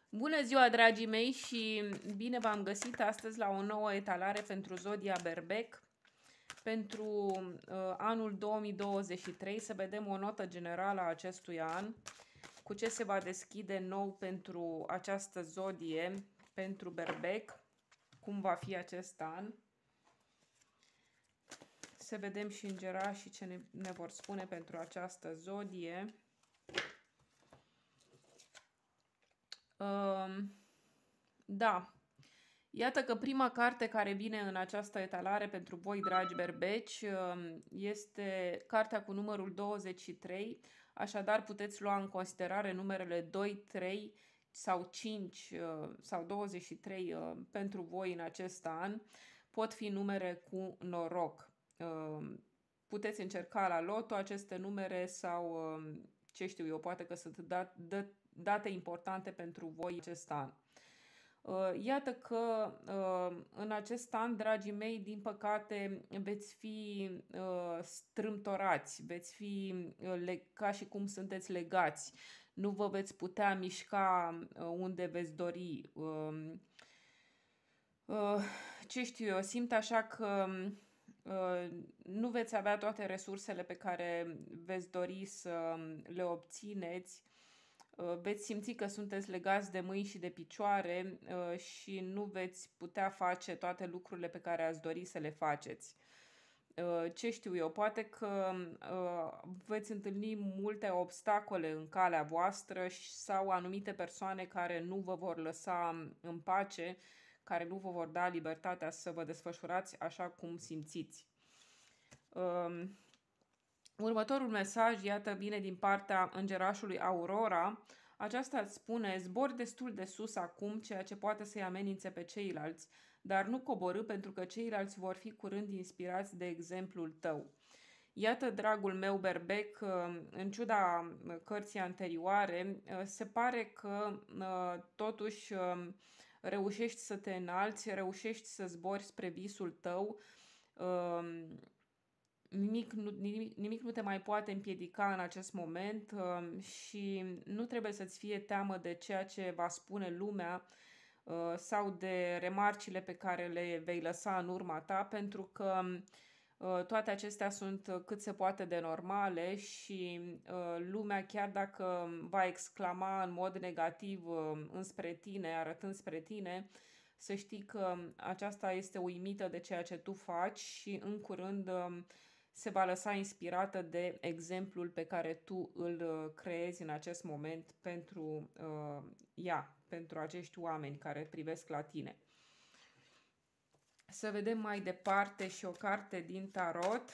Bună ziua, dragii mei, și bine v-am găsit astăzi la o nouă etalare pentru Zodia Berbec. Pentru anul 2023, să vedem o notă generală a acestui an, cu ce se va deschide nou pentru această zodie, pentru Berbec, cum va fi acest an. Să vedem și îngerașii ce ne vor spune pentru această zodie. Da, iată că prima carte care vine în această etalare pentru voi, dragi berbeci, este cartea cu numărul 23, așadar puteți lua în considerare numerele 2, 3 sau 5 sau 23 pentru voi în acest an. Pot fi numere cu noroc. Puteți încerca la loto aceste numere sau, ce știu eu, poate că sunt date importante pentru voi acest an. Iată că în acest an, dragii mei, din păcate veți fi strâmtorați, veți fi ca și cum sunteți legați, nu vă veți putea mișca unde veți dori. Ce știu eu, simt așa că nu veți avea toate resursele pe care veți dori să le obțineți. Veți simți că sunteți legați de mâini și de picioare și nu veți putea face toate lucrurile pe care ați dori să le faceți. Ce știu eu, poate că veți întâlni multe obstacole în calea voastră sau anumite persoane care nu vă vor lăsa în pace, care nu vă vor da libertatea să vă desfășurați așa cum simțiți. Următorul mesaj, iată, vine din partea îngerașului Aurora. Aceasta îți spune: zbori destul de sus acum, ceea ce poate să-i amenințe pe ceilalți, dar nu coborî, pentru că ceilalți vor fi curând inspirați de exemplul tău. Iată, dragul meu berbec, în ciuda cărții anterioare, se pare că totuși reușești să te înalți, reușești să zbori spre visul tău. Nimic nu te mai poate împiedica în acest moment și nu trebuie să-ți fie teamă de ceea ce va spune lumea sau de remarcile pe care le vei lăsa în urma ta, pentru că toate acestea sunt cât se poate de normale și lumea, chiar dacă va exclama în mod negativ înspre tine, arătând spre tine, să știi că aceasta este uimită de ceea ce tu faci și în curând se va lăsa inspirată de exemplul pe care tu îl creezi în acest moment pentru pentru acești oameni care privesc la tine. Să vedem mai departe și o carte din tarot.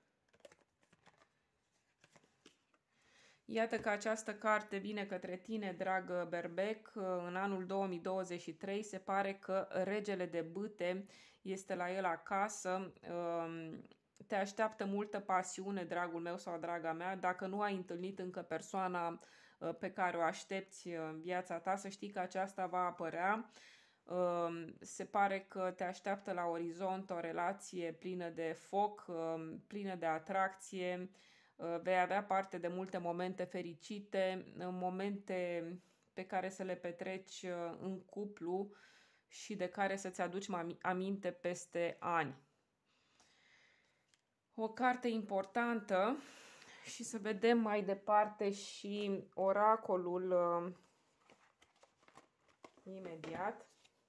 Iată că această carte vine către tine, dragă berbec, în anul 2023. Se pare că regele de bâte este la el acasă. Te așteaptă multă pasiune, dragul meu sau draga mea. Dacă nu ai întâlnit încă persoana pe care o aștepți în viața ta, să știi că aceasta va apărea. Se pare că te așteaptă la orizont o relație plină de foc, plină de atracție. Vei avea parte de multe momente fericite, momente pe care să le petreci în cuplu și de care să-ți aduci aminte peste ani. O carte importantă. Și să vedem mai departe și oracolul imediat.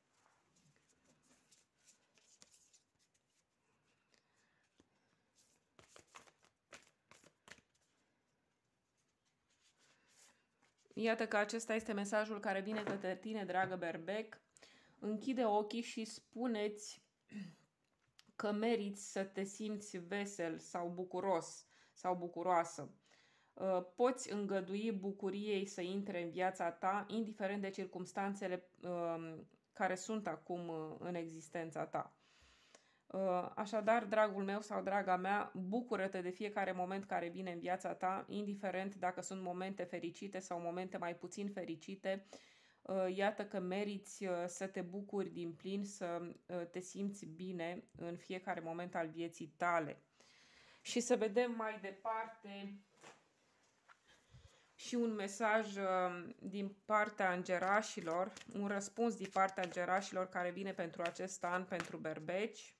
Iată că acesta este mesajul care vine către tine, dragă berbec. Închide ochii și spune-ți că meriți să te simți vesel sau bucuros sau bucuroasă. Poți îngădui bucuriei să intre în viața ta, indiferent de circumstanțele care sunt acum în existența ta. Așadar, dragul meu sau draga mea, bucură-te de fiecare moment care vine în viața ta, indiferent dacă sunt momente fericite sau momente mai puțin fericite. Iată că meriți să te bucuri din plin, să te simți bine în fiecare moment al vieții tale. Și să vedem mai departe și un mesaj din partea îngerașilor, un răspuns din partea îngerașilor care vine pentru acest an, pentru berbeci.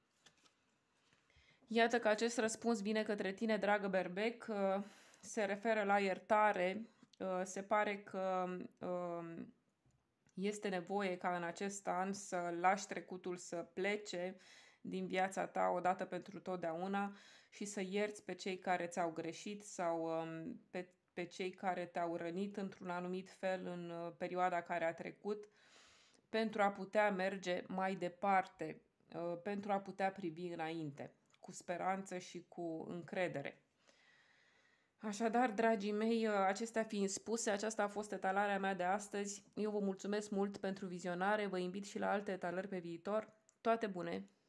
Iată că acest răspuns vine către tine, dragă berbec, se referă la iertare. Se pare că este nevoie ca în acest an să lași trecutul să plece din viața ta odată pentru totdeauna și să ierți pe cei care ți-au greșit sau pe cei care te-au rănit într-un anumit fel în perioada care a trecut, pentru a putea merge mai departe, pentru a putea privi înainte, cu speranță și cu încredere. Așadar, dragii mei, acestea fiind spuse, aceasta a fost etalarea mea de astăzi. Eu vă mulțumesc mult pentru vizionare, vă invit și la alte etalări pe viitor. Toate bune!